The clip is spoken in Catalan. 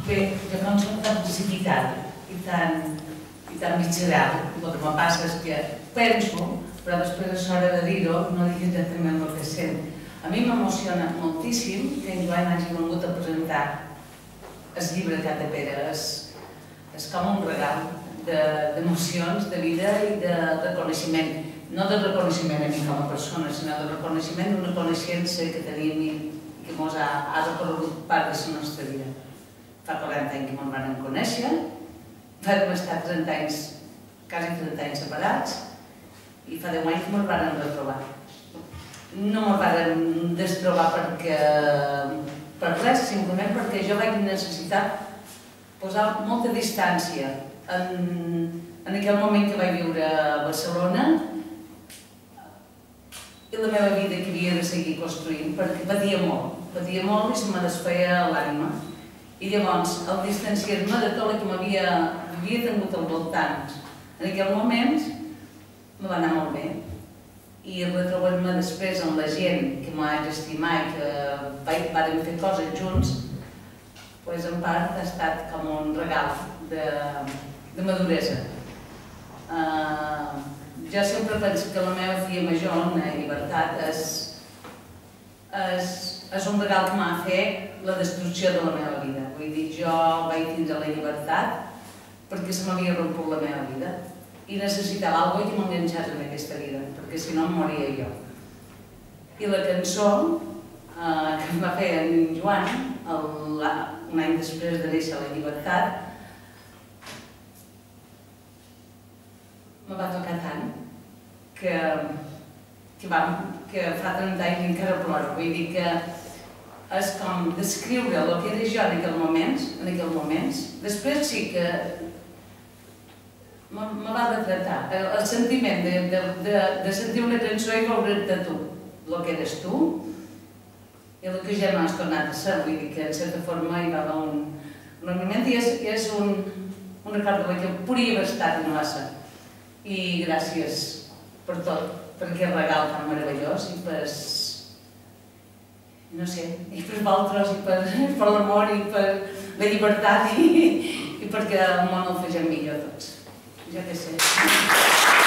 Bé, jo no soc tan precipitat i tan mitgeral. El que me passa és que penso, però després és hora de dir-ho, no dic exactament el que sent. A mi m'emociona moltíssim que en Joan hagi vingut a presentar el llibre Cat de Pere. És com un regal d'emocions, de vida i de reconeixement. No de reconeixement a mi com a persona, sinó de reconeixement d'una coneixença que tenim i que ens ha recorregut part de la nostra vida. Fa 40 anys que ens vam conèixer, vam estar 30 anys, quasi 30 anys separats, i fa 10 anys que ens vam retrobar. No ens vam destrobar per res, simplement perquè jo vaig necessitar posar molta distància en aquell moment que vaig viure a Barcelona i la meva vida que havia de seguir construint, perquè patia molt i se me desfeia l'ànima. I llavors, el distanciar-me de tot el que m'havia tingut al voltant en aquell moment me va anar molt bé. I retrobar-me després amb la gent que m'haig estimar i que vàrem fer coses junts, en part ha estat com un regal de maduresa. Jo sempre penso que la meva filla major, la llibertat, és un regal que m'ha fet la destrucció de la meva vida. Vull dir, jo vaig tindre la llibertat perquè se m'havia romput la meva vida i necessitava alguna cosa que m'enganxés en aquesta vida, perquè si no em moria jo. I la cançó que em va fer en Joan, un any després de néixer la llibertat, me va tocar tant que fa 30 anys encara ploro. Vull dir que és com descriure el que era jo en aquells moments. Després sí que me va retratar el sentiment de sentir una cançó i veure't tu, el que eres tu i el que ja no has tornat a ser. Vull dir que en certa forma hi va haver un moviment i és un record que podria haver estat i no va ser. I gràcies per tot, per aquest regal tan meravellós i per, no sé, i per vosaltres i per l'amor i per la llibertat i perquè el món el fegem millor tots. Jo què sé.